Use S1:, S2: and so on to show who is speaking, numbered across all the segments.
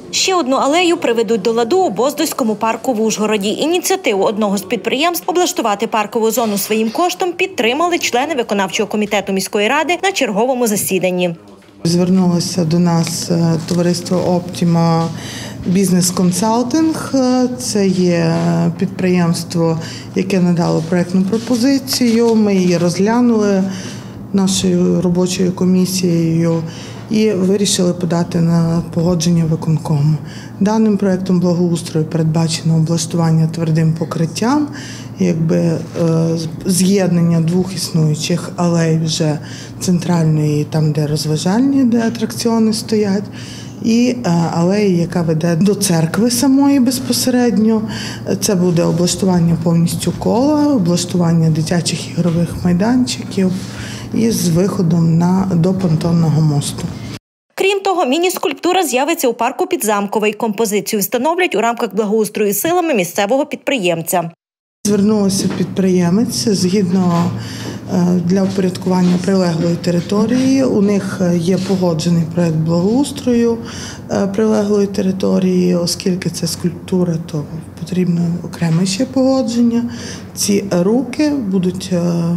S1: Ще одну алею приведуть до ладу у Боздойському парку в Ужгороді. Ініціативу одного з підприємств облаштувати паркову зону своїм коштом підтримали члени виконавчого комітету міської ради на черговому засіданні.
S2: Звернулося до нас товариство «Оптіма Бізнес Консалтинг». Це є підприємство, яке надало проєктну пропозицію. Ми її розглянули нашою робочою комісією і вирішили подати на погодження виконкому. Даним проєктом благоустрою передбачено облаштування твердим покриттям, з'єднання двох існуючих алей вже центральної, там де розважальні, де атракціони стоять, і алеї, яка веде до церкви самої безпосередньо. Це буде облаштування повністю кола, облаштування дитячих ігрових майданчиків із виходом до понтонного мосту.
S1: Крім того, міні-скульптура з'явиться у парку Підзамковий. Композицію встановлять у рамках благоустрою силами місцевого підприємця.
S2: Звернулося підприємець згідно для впорядкування прилеглої території. У них є погоджений проєкт благоустрою прилеглої території. Оскільки це скульптура, то потрібно окреме ще погодження. Ці руки будуть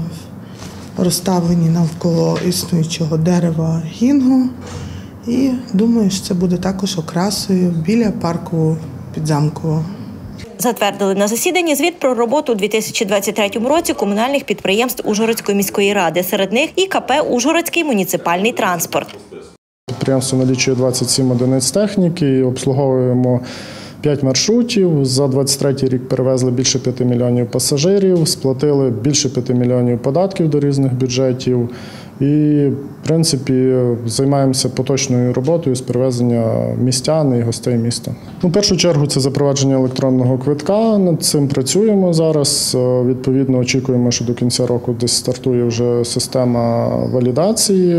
S2: розставлені навколо існуючого дерева гінгу. І думаю, що це буде також окрасою біля парку Підзамкового.
S1: Затвердили на засіданні звіт про роботу у 2023 році комунальних підприємств Ужгородської міської ради. Серед них і КП «Ужгородський муніципальний транспорт».
S3: Підприємство налічує 27 одиниць техніки, обслуговуємо 5 маршрутів. За 2023 рік перевезли більше 5 мільйонів пасажирів, сплатили більше 5 мільйонів податків до різних бюджетів. І, в принципі, займаємося поточною роботою з перевезення містян і гостей міста. У першу чергу це запровадження електронного квитка, над цим працюємо зараз. Відповідно, очікуємо, що до кінця року десь стартує вже система валідації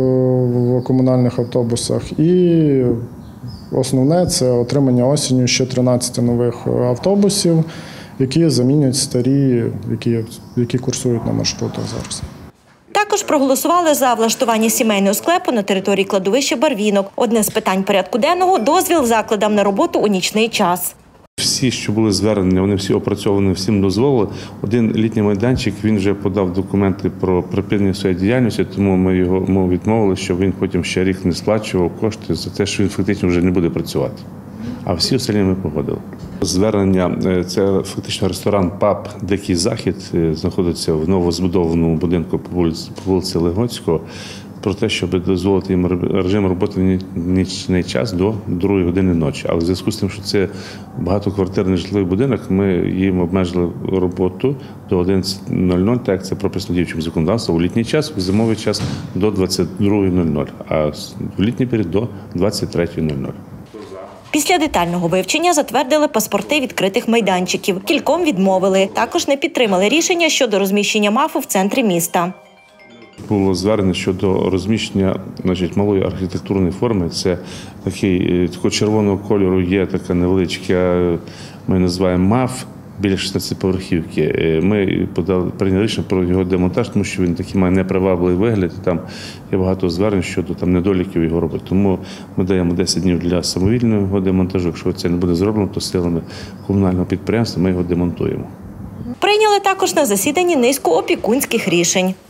S3: в комунальних автобусах. І основне – це отримання осінню ще 13 нових автобусів, які замінять старі, які курсують на маршрутах зараз.
S1: Також проголосували за влаштування сімейного склепу на території кладовища Барвінок. Одне з питань порядку денного – дозвіл закладам на роботу у нічний час.
S4: Всі, що були звернені, вони всі опрацьовані, всім дозволили. Один літній майданчик, він вже подав документи про припинення своєї діяльності, тому ми йому відмовили, щоб він потім ще рік не сплачував кошти за те, що він фактично вже не буде працювати. А всі остальні ми погодили. Звернення – це фактично ресторан «Паб Дикий Захід», знаходиться в новозбудованому будинку по вулиці Легоцького, про те, щоб дозволити їм режим роботи в нічний час до 2 години ночі. Але в зв'язку з тим, що це багатоквартирний житловий будинок, ми їм обмежили роботу до 11:00, так як це прописано діючим законодавством, у літній час, в зимовий час до 22:00, а в літній період до 23:00.
S1: Після детального вивчення затвердили паспорти відкритих майданчиків. Кільком відмовили. Також не підтримали рішення щодо розміщення МАФу в центрі міста.
S4: Було звернення щодо розміщення малої архітектурної форми. Це такого червоного кольору є така невеличка, ми називаємо МАФ, біля 16-поверхівки. Ми прийняли рішення про його демонтаж, тому що він такий має непривабливий вигляд, і там є багато звернень щодо недоліків його роботи. Тому ми даємо 10 днів для самовільного демонтажу. Якщо це не буде зроблено, то силами комунального підприємства ми його демонтуємо.
S1: Прийняли також на засіданні низку опікунських рішень.